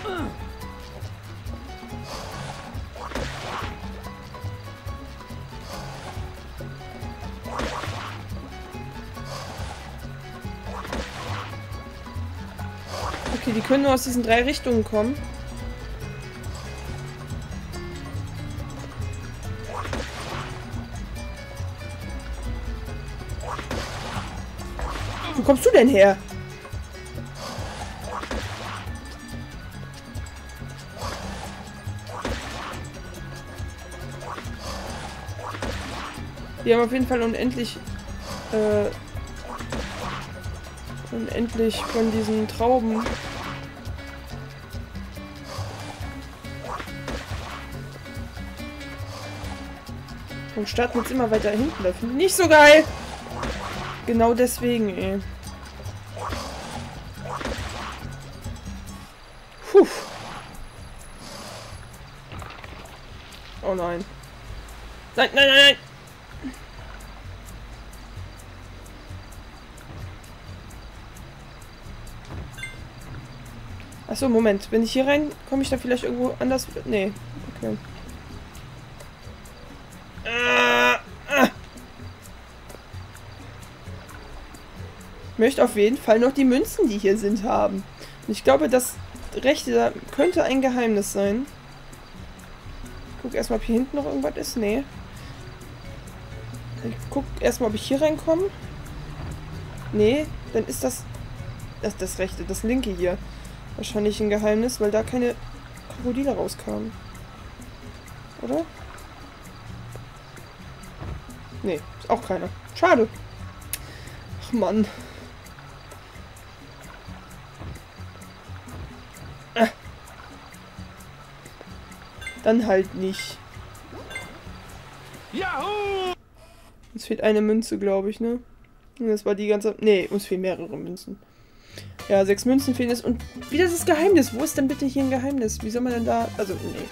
Okay, die können nur aus diesen 3 Richtungen kommen. Wo kommst du denn her? Die haben auf jeden Fall unendlich von diesen Trauben. Und starten jetzt immer weiter hinten. Das finde ich nicht so geil. Genau deswegen, ey. Puh. Oh nein. Nein, nein, nein, nein. Achso, Moment. Wenn ich hier rein, komme ich da vielleicht irgendwo anders? Nee. Okay. Ich möchte auf jeden Fall noch die Münzen, die hier sind, haben. Und ich glaube, das rechte da könnte ein Geheimnis sein. Ich gucke erstmal, ob hier hinten noch irgendwas ist. Nee. Ich gucke erstmal, ob ich hier reinkomme. Nee, dann ist das rechte, das linke hier. Wahrscheinlich ein Geheimnis, weil da keine Krokodile rauskamen. Oder? Nee, ist auch keiner. Schade. Ach Mann. Dann halt nicht. Yahoo! Uns fehlt eine Münze, glaube ich, ne? Das war die ganze... Nee, uns fehlen mehrere Münzen. Ja, 6 Münzen fehlen es. Und wieder das Geheimnis. Wo ist denn bitte hier ein Geheimnis? Wie soll man denn da... Also, nee.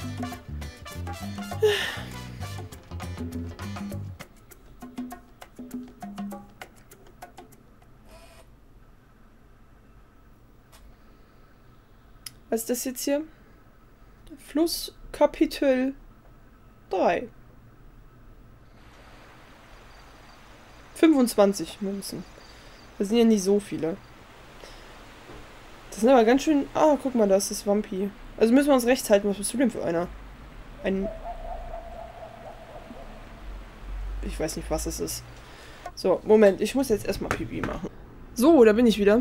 Was ist das jetzt hier? Fluss Kapitel 3. 25 Münzen. Das sind ja nicht so viele. Das sind aber ganz schön... Ah, guck mal, da ist das Vampi. Also müssen wir uns rechts halten. Was bist du denn für einer? Ich weiß nicht, was es ist. So, Moment. Ich muss jetzt erstmal Pipi machen. So, da bin ich wieder.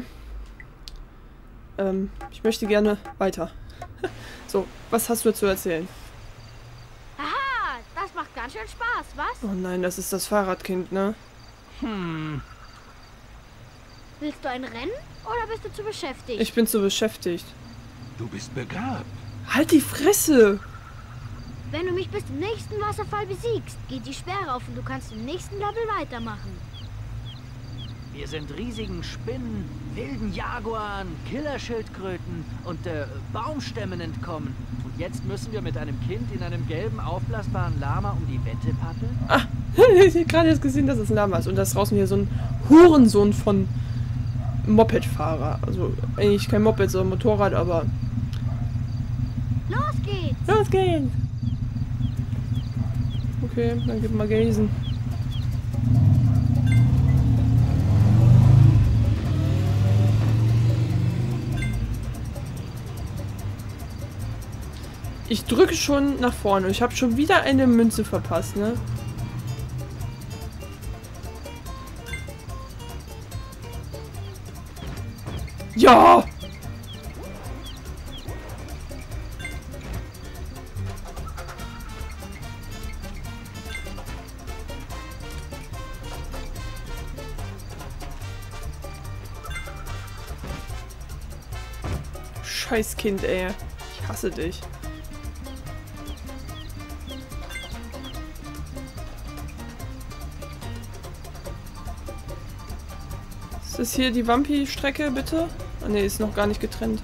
Ich möchte gerne weiter. So, was hast du zu erzählen? Aha, das macht ganz schön Spaß, was? Oh nein, das ist das Fahrradkind, ne? Willst du ein Rennen oder bist du zu beschäftigt? Ich bin zu beschäftigt. Du bist begabt. Halt die Fresse! Wenn du mich bis zum nächsten Wasserfall besiegst, geht die Sperre auf und du kannst im nächsten Level weitermachen. Wir sind riesigen Spinnen, wilden Jaguaren, Killerschildkröten und Baumstämmen entkommen. Und jetzt müssen wir mit einem Kind in einem gelben, aufblasbaren Lama um die Wette paddeln? Ah, ich habe gerade jetzt gesehen, dass es ein Lama ist. Und da ist draußen hier so ein Hurensohn von Mopedfahrer. Also eigentlich kein Moped, sondern Motorrad, aber... Los geht's! Los geht's! Okay, dann gib mal Gasen. Ich drücke schon nach vorne. Ich habe schon wieder eine Münze verpasst, ne? Ja! Scheiß Kind, ey. Ich hasse dich. Ist das hier die Vampi-Strecke, bitte? Ah ne, ist noch gar nicht getrennt.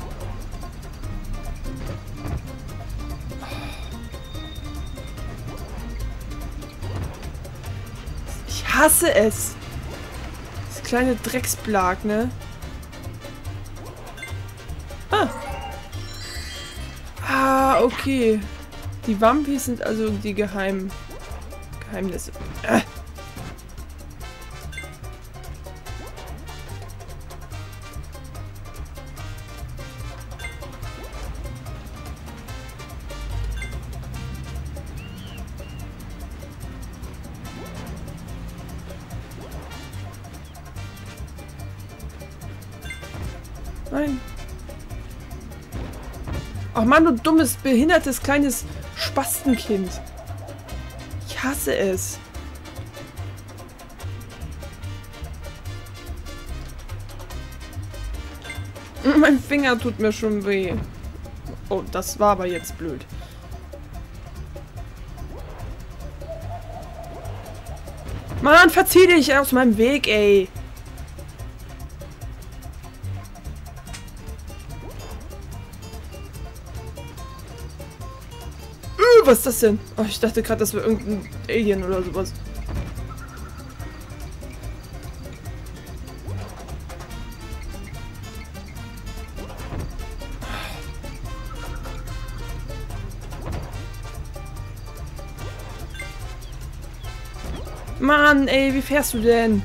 Ich hasse es! Das kleine Drecksblag, ne? Ah! okay. Die Wampis sind also die Geheimnisse. Nein. Ach Mann, du dummes, behindertes, kleines Spastenkind. Ich hasse es. Mein Finger tut mir schon weh. Oh, das war aber jetzt blöd. Mann, verzieh dich aus meinem Weg, ey. Was ist das denn? Oh, ich dachte gerade, das wäre irgendein Alien oder sowas. Mann, ey, wie fährst du denn?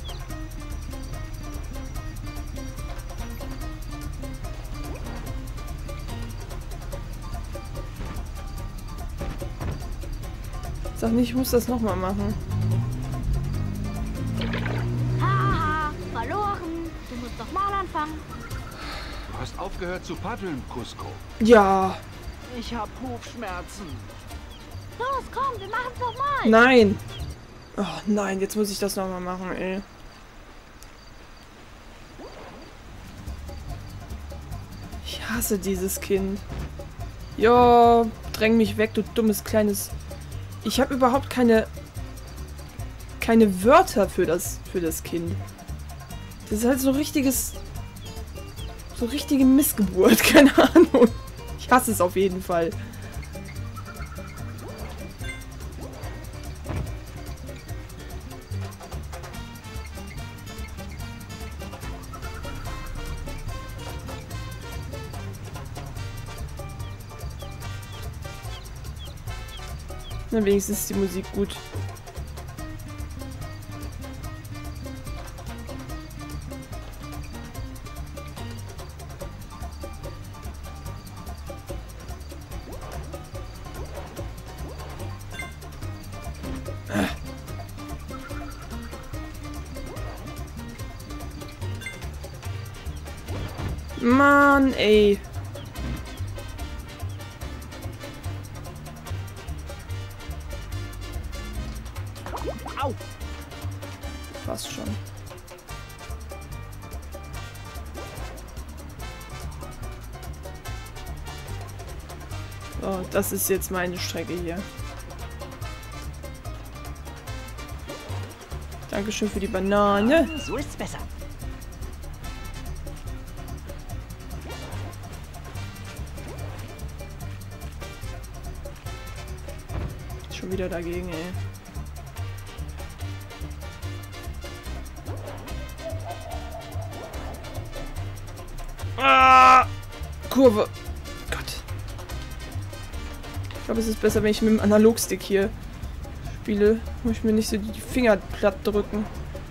Sag nicht, ich muss das nochmal machen. Haha, verloren. Du musst nochmal anfangen. Du hast aufgehört zu paddeln, Cusco. Ja. Ich hab Hufschmerzen. Los, komm, wir machen's nochmal. Nein. Oh nein, jetzt muss ich das nochmal machen, ey. Ich hasse dieses Kind. Jo, dräng mich weg, du dummes kleines... Ich habe überhaupt keine Wörter für das Kind. Das ist halt so richtige Missgeburt, keine Ahnung. Ich hasse es auf jeden Fall. Na, wenigstens ist die Musik gut. Mann, ey. Au! Passt schon. So, das ist jetzt meine Strecke hier. Dankeschön für die Banane. So ist's besser. Schon wieder dagegen, ey. Ah! Kurve. Gott. Ich glaube, es ist besser, wenn ich mit dem Analogstick hier spiele. Muss ich mir nicht so die Finger platt drücken.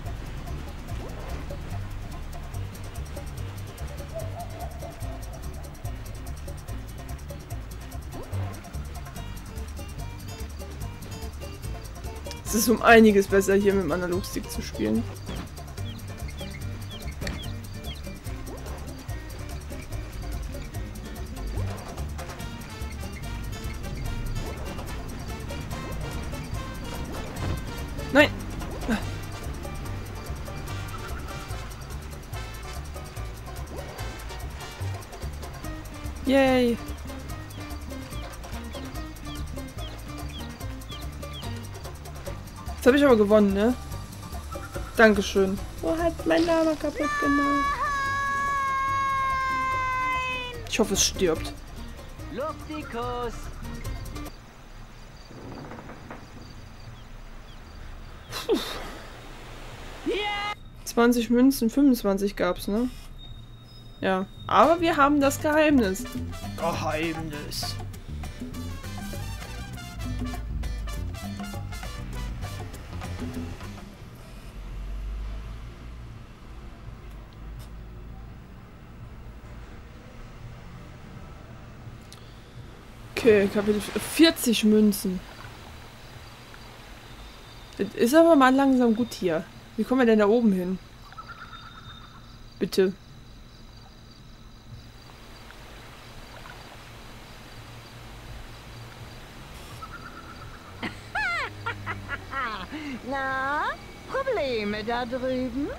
Es ist um einiges besser, hier mit dem Analogstick zu spielen. Nein! Yay! Jetzt habe ich aber gewonnen, ne? Dankeschön. Oh, hat mein Lama kaputt gemacht. Ich hoffe, es stirbt. Luftikus! 20 Münzen, 25 gab's, ne? Ja. Aber wir haben das Geheimnis. Geheimnis. Okay, Kapitel 40 Münzen. Das ist aber mal langsam gut hier. Wie kommen wir denn da oben hin? Bitte. Na, Probleme da drüben?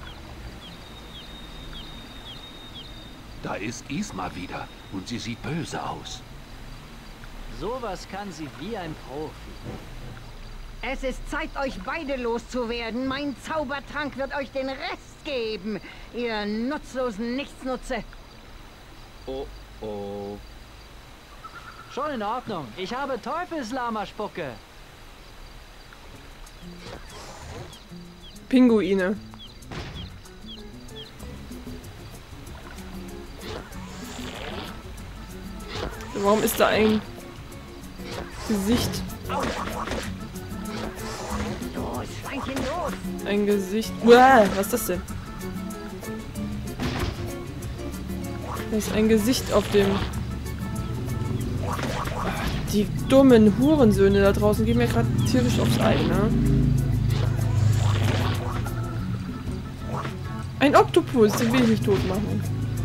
Da ist Isma wieder und sie sieht böse aus. Sowas kann sie wie ein Profi. Es ist Zeit, euch beide loszuwerden. Mein Zaubertrank wird euch den Rest geben, ihr nutzlosen Nichtsnutze. Oh, oh. Schon in Ordnung. Ich habe Teufelslama-Spucke. Pinguine. Warum ist da ein Gesicht? Los, Schweinchen, los! Ein Gesicht. Uah, was ist das denn? Da ist ein Gesicht auf dem... Die dummen Hurensöhne da draußen gehen mir gerade tierisch aufs Ei, ne? Ein Oktopus, den will ich nicht tot machen.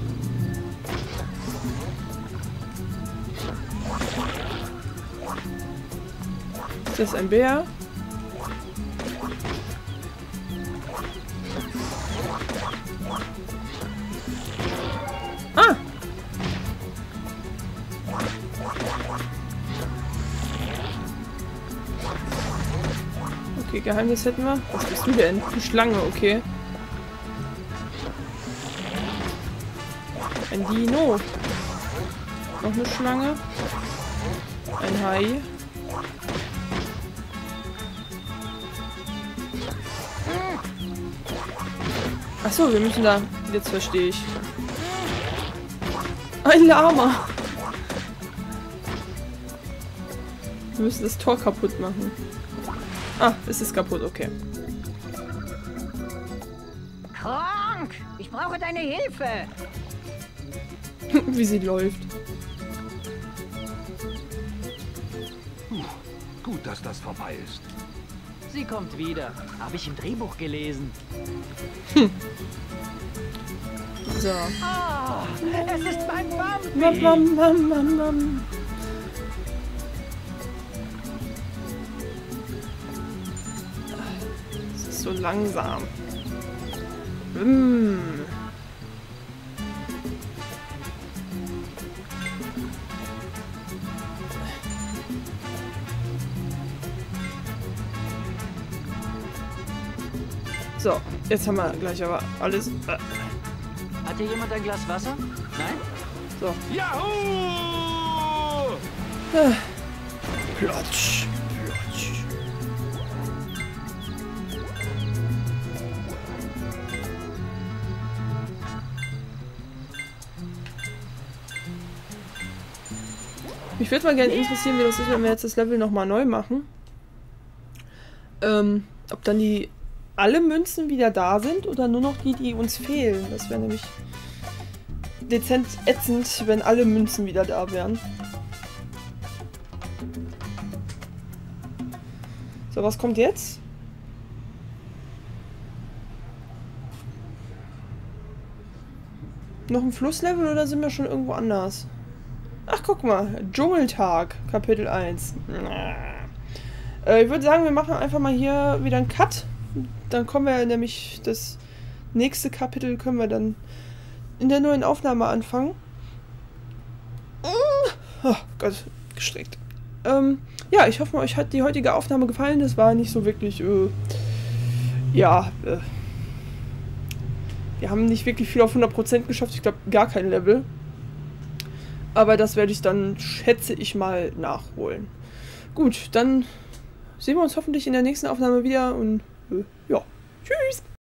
Ist das ein Bär? Ah! Okay, Geheimnis hätten wir. Was bist du denn? Die Schlange, okay. Ein Dino. Noch eine Schlange. Ein Hai. Achso, wir müssen da... Jetzt verstehe ich. Ein Lama. Wir müssen das Tor kaputt machen. Ah, es ist kaputt, okay. Kronk, ich brauche deine Hilfe. Wie sie läuft. Gut, dass das vorbei ist. Sie kommt wieder. Habe ich im Drehbuch gelesen. So. Oh, es ist mein Bambi. Mam, mam, mam, mam, mam. Es ist so langsam. So, jetzt haben wir gleich aber alles. Hat hier jemand ein Glas Wasser? Nein? So. Yahoo! Plotsch. Plotsch. Mich würde mal gerne interessieren, wie das ist, wenn wir jetzt das Level nochmal neu machen. Ob dann die alle Münzen wieder da sind oder nur noch die, die uns fehlen. Das wäre nämlich dezent ätzend, wenn alle Münzen wieder da wären. So, was kommt jetzt? Noch ein Flusslevel oder sind wir schon irgendwo anders? Ach, guck mal. Dschungeltag, Kapitel 1. Ich würde sagen, wir machen einfach mal hier wieder einen Cut. Dann kommen wir nämlich, das nächste Kapitel können wir dann in der neuen Aufnahme anfangen. Oh Gott, gestreckt. Ja, ich hoffe, euch hat die heutige Aufnahme gefallen. Das war nicht so wirklich, wir haben nicht wirklich viel auf 100% geschafft. Ich glaube, gar kein Level. Aber das werde ich dann, schätze ich mal, nachholen. Gut, dann sehen wir uns hoffentlich in der nächsten Aufnahme wieder und ja, tschüss!